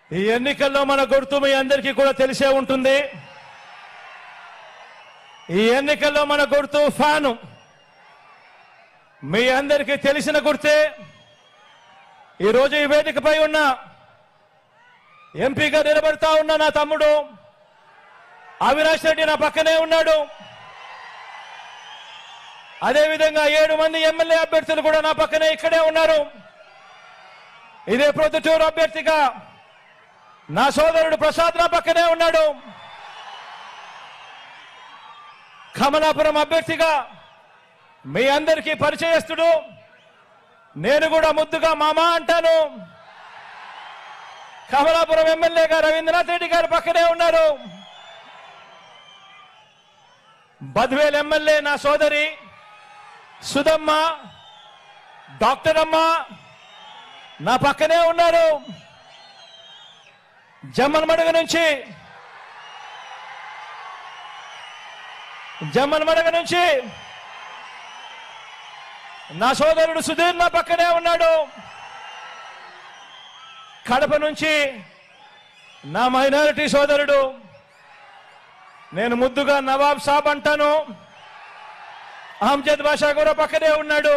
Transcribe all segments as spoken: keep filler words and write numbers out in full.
ఈ ఎన్నికల్లో మన గుర్తు మీ అందరికీ కూడా తెలిసే ఉంటుంది. ఈ ఎన్నికల్లో మన గుర్తు ఫ్యాను. మీ అందరికీ తెలిసిన గుర్తే. ఈరోజు ఈ వేదికపై ఉన్న ఎంపీగా నిలబడతా ఉన్న నా తమ్ముడు అవినాష్ రెడ్డి నా పక్కనే ఉన్నాడు. అదేవిధంగా ఏడు మంది ఎమ్మెల్యే అభ్యర్థులు కూడా నా పక్కనే ఇక్కడే ఉన్నారు. ఇదే ప్రొద్దుటూరు అభ్యర్థిగా నా సోదరుడు ప్రసాద్ నా పక్కనే ఉన్నాడు. కమలాపురం అభ్యర్థిగా మీ అందరికీ పరిచయస్తుడు, నేను కూడా ముద్దుగా మామ అంటాను. కమలాపురం ఎమ్మెల్యేగా రవీంద్రనాథ్ రెడ్డి గారు పక్కనే ఉన్నారు. బద్వేల్ ఎమ్మెల్యే నా సోదరి సుధమ్మ, డాక్టర్ అమ్మ నా పక్కనే ఉన్నారు. జమ్మన్మడుగు నుంచి జమ్మన్మడుగు నుంచి నా సోదరుడు సుధీర్ నా పక్కనే ఉన్నాడు. కడప నుంచి నా మైనారిటీ సోదరుడు, నేను ముద్దుగా నవాబ్ సాబ్ అంటాను, అహ్మద్ బాషా కూడా పక్కనే ఉన్నాడు.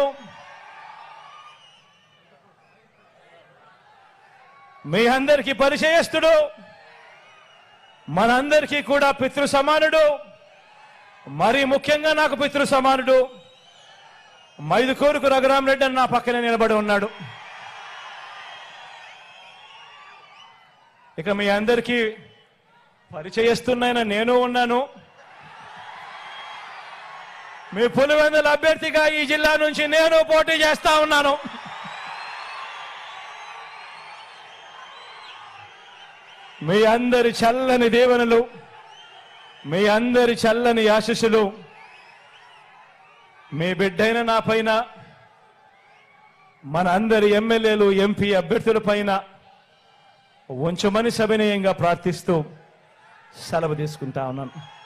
మీ అందరికీ పరిచయస్తుడు, మనందరికీ కూడా పితృ సమానుడు, మరీ ముఖ్యంగా నాకు పితృ సమానుడు మైదుకూరుకు రఘురామ్ రెడ్డి అని నా పక్కనే నిలబడి ఉన్నాడు. ఇక మీ అందరికీ పరిచయస్తున్న నేను ఉన్నాను. మీ పులివెందుల అభ్యర్థిగా ఈ జిల్లా నుంచి నేను పోటీ చేస్తా ఉన్నాను. మీ అందరి చల్లని దీవెనలు, మీ అందరి చల్లని ఆశీస్సులు మీ బిడ్డైన నా పైన, మన అందరి ఎమ్మెల్యేలు ఎంపీ అభ్యర్థుల పైన ఉంచమని సవినయంగా ప్రార్థిస్తూ సెలవు తీసుకుంటా ఉన్నాను.